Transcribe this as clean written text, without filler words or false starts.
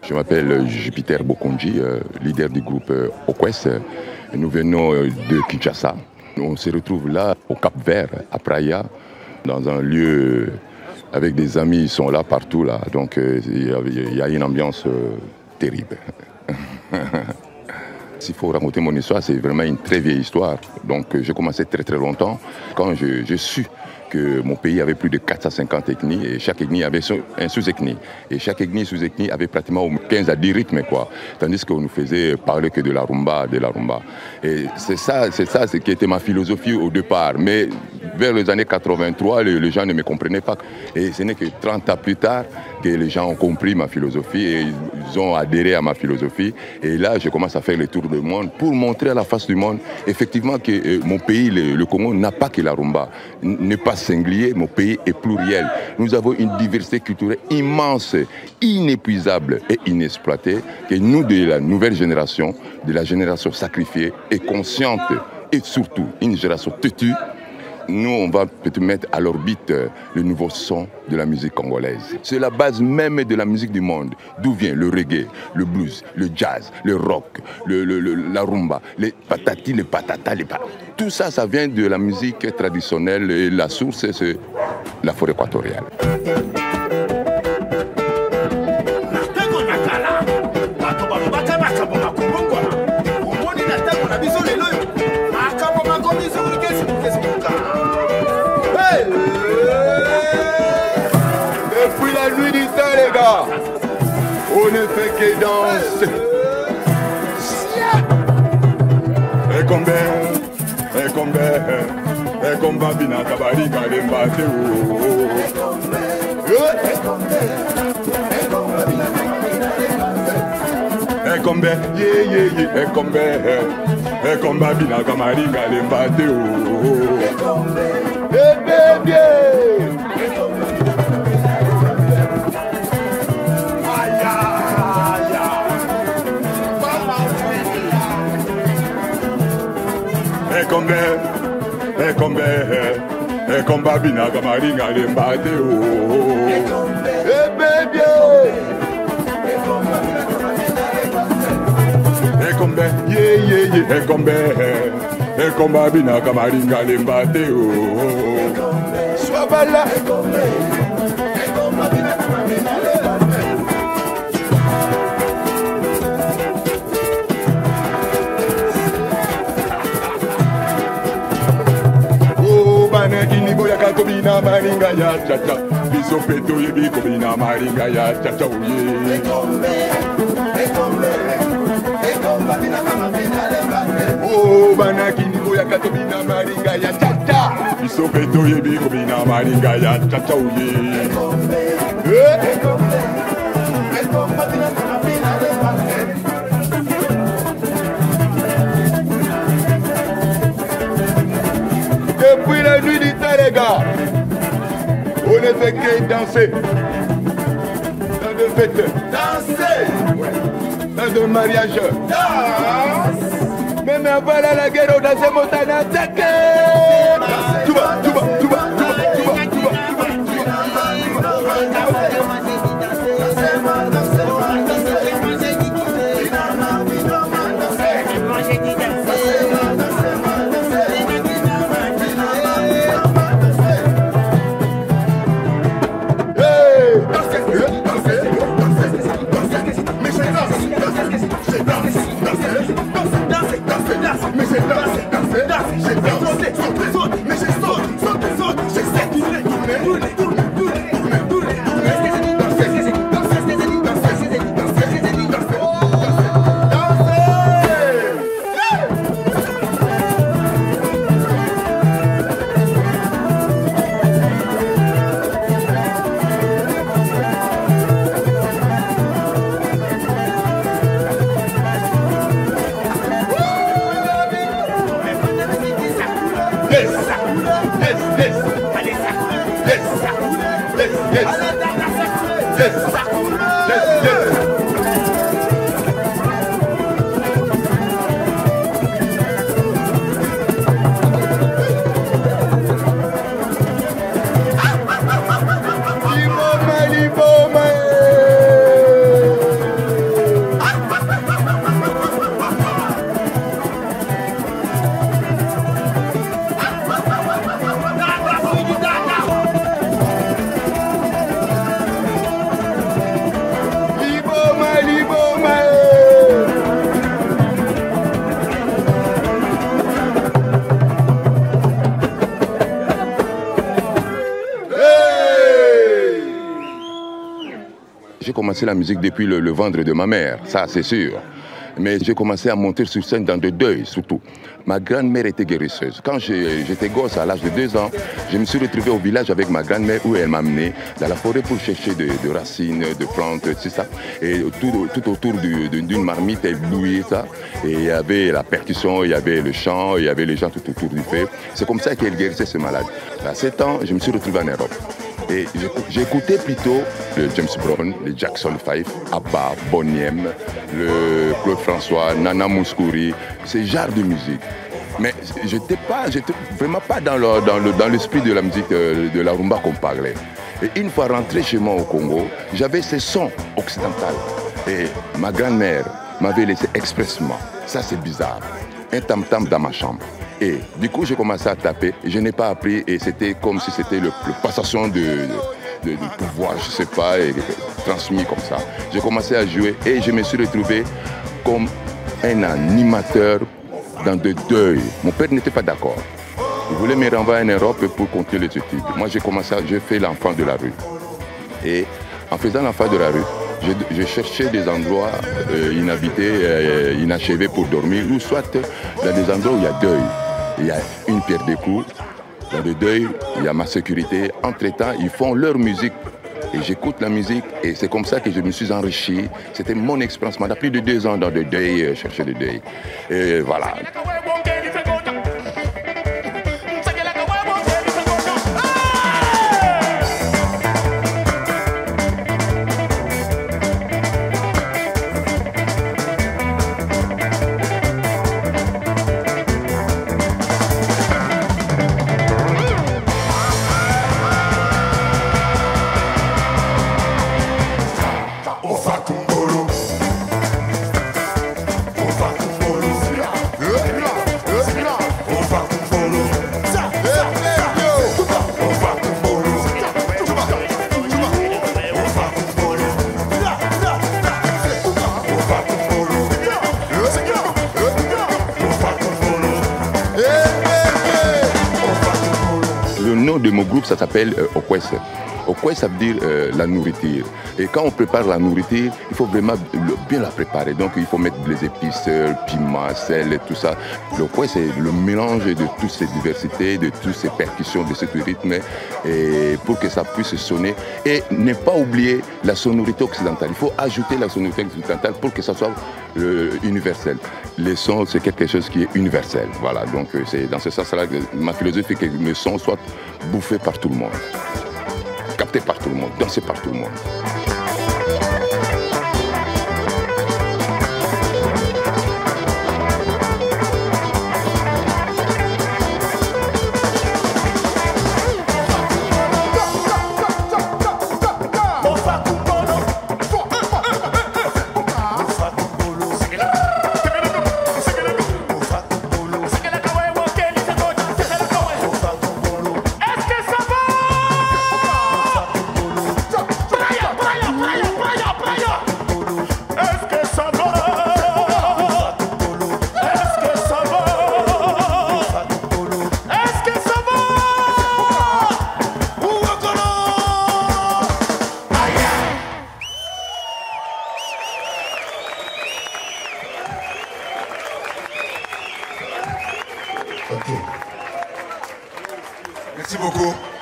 Je m'appelle Jupiter Bokonji, leader du groupe Okwes. Nous venons de Kinshasa. On se retrouve là, au Cap-Vert, à Praia, dans un lieu avec des amis, ils sont là partout. Là. Donc il y a une ambiance terrible. S'il faut raconter mon histoire, c'est vraiment une très vieille histoire. Donc j'ai commencé très longtemps. Quand je su que mon pays avait plus de 450 ethnies et chaque ethnie avait un sous-ethnie. Et chaque ethnie sous-ethnie avait pratiquement 15 à 10 rythmes, quoi. Tandis qu'on nous faisait parler que de la rumba, Et c'est ça ce qui était ma philosophie au départ. Mais vers les années 83, les gens ne me comprenaient pas. Et ce n'est que 30 ans plus tard que les gens ont compris ma philosophie et ils ont adhéré à ma philosophie. Et là, je commence à faire le tour du monde pour montrer à la face du monde, effectivement, que mon pays, le Congo, n'a pas que la rumba. N'est pas singulier, mon pays est pluriel. Nous avons une diversité culturelle immense, inépuisable et inexploitée, que nous, de la nouvelle génération, de la génération sacrifiée et consciente, et surtout une génération têtue, nous, on va peut-être mettre à l'orbite le nouveau son de la musique congolaise. C'est la base même de la musique du monde. D'où vient le reggae, le blues, le jazz, le rock, la rumba, les patati, les patata, Tout ça, ça vient de la musique traditionnelle et la source, c'est la forêt équatoriale. Depuis la nuit du temps, les gars, on ne fait que danser. Et combat bina tabarika de mbate et combat bina tabarika de mbate E combat bina kamaringa de mbate E combat bina kamaringa de mbate Swabala Kini boya katobina maringa ya chacha biso peto yebi kobina maringa ya chacha uye Oh bana kini boya katobina maringa ya chacha biso peto yebi kobina maringa ya chacha uye Depuis la nuit du temps, les gars, on ne fait que danser. Dans des fêtes, danser. Dans des mariages, danse. Même avant la guerre, on dansait Montana. Mais j'ai commencé la musique depuis le ventre de ma mère, ça c'est sûr. Mais j'ai commencé à monter sur scène dans des deuils, surtout. Ma grand-mère était guérisseuse. Quand j'étais gosse, à l'âge de 2 ans, je me suis retrouvé au village avec ma grand-mère où elle m'a amené dans la forêt pour chercher de racines, de plantes, c'est ça. Et tout autour d'une marmite, elle bouillait ça. Et il y avait la percussion, il y avait le chant, il y avait les gens tout autour du feu. C'est comme ça qu'elle guérissait ce malade. À 7 ans, je me suis retrouvé en Europe. Et j'écoutais plutôt le James Brown, le Jackson 5, Abba, Boney M, le Claude François, Nana Mouskouri, ce genre de musique. Mais j'étais vraiment pas dans l'esprit de la musique de la rumba qu'on parlait. Et une fois rentré chez moi au Congo, j'avais ces sons occidentaux. Et ma grand-mère m'avait laissé expressement, ça c'est bizarre, un tam-tam dans ma chambre. Et du coup, j'ai commencé à taper. Je n'ai pas appris et c'était comme si c'était le passation de pouvoir, je ne sais pas, et transmis comme ça. J'ai commencé à jouer et je me suis retrouvé comme un animateur dans de deuil. Mon père n'était pas d'accord. Il voulait me renvoyer en Europe pour continuer les études. Moi, j'ai fait l'enfant de la rue. Et en faisant l'enfant de la rue, je cherchais des endroits inhabités, inachevés pour dormir, ou soit dans des endroits où il y a deuil. Il y a une pierre de coups, dans le deuil, il y a ma sécurité. Entre-temps, ils font leur musique et j'écoute la musique et c'est comme ça que je me suis enrichi. C'était mon expérience. Pendant plus de 2 ans dans le deuil, chercher le deuil. Et voilà. Le nom de mon groupe, ça s'appelle Okwes. Okwes, ça veut dire la nourriture. Et quand on prépare la nourriture, il faut vraiment bien la préparer. Donc il faut mettre les épices, piment, sel et tout ça. L'Okwes, c'est le mélange de toutes ces diversités, de toutes ces percussions, de ce rythme, et pour que ça puisse sonner. Et ne pas oublier la sonorité occidentale. Il faut ajouter la sonorité occidentale pour que ça soit universel. Les sons, c'est quelque chose qui est universel. Voilà, donc c'est dans ce sens-là que ma philosophie, que mes sons soient bouffés par tout le monde, captés par tout le monde, dansés par tout le monde. Ok. Merci beaucoup.